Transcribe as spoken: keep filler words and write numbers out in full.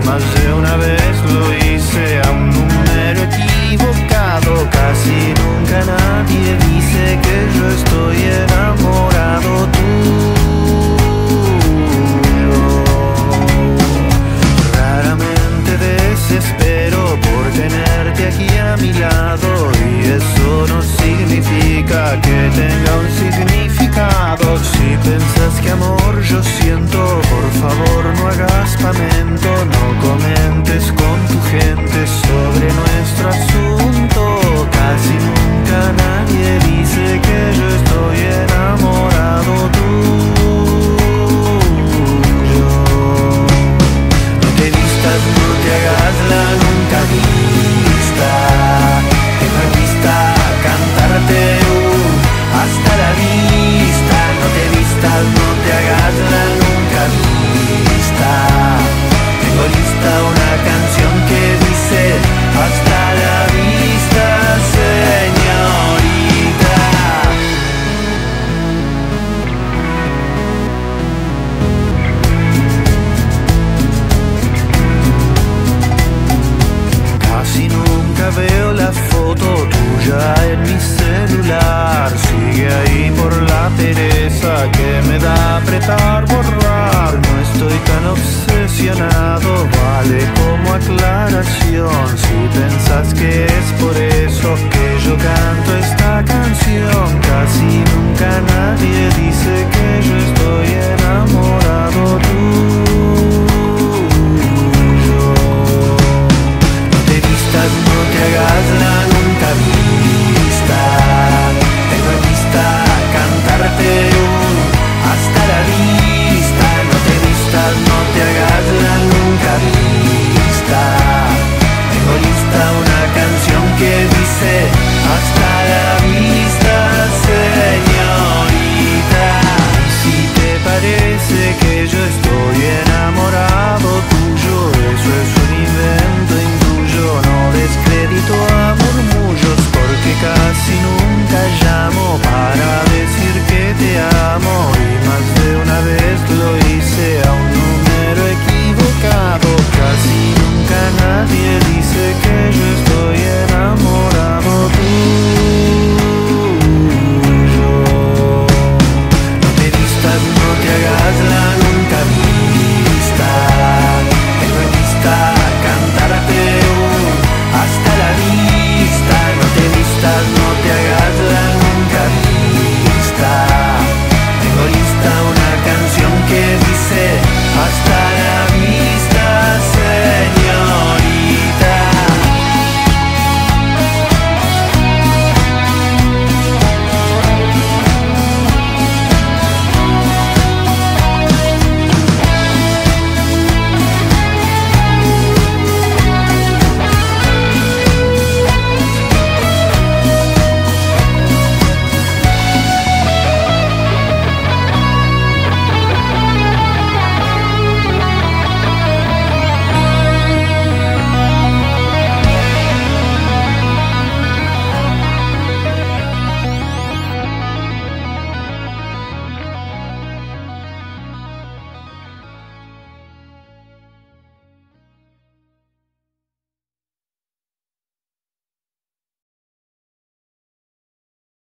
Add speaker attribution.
Speaker 1: más de una vez lo hice a un número equivocado. Casi nunca nadie dice que yo estoy enamorado tuyo. Raramente desespero por tenerte aquí a mi lado, y eso no significa que tenga un significado. Si piensas que amor yo siento, por favor no hagas pamento, no comentes con tu gente sobre nuestro asunto. Casi nunca nadie dice que yo estoy enamorado tuyo. No te vistas, no te hagas la nunca vista. Tengo en vista cantarte uh, hasta la vista. No te vistas, no te hagas la nunca vista. Tengo lista una canción que dice hasta la vista, señorita. Casi nunca veo la foto tuya en mi celular. Sigue ahí por la pereza que me da apretar borrar. No estoy tan obsesionado, vale como aclaración.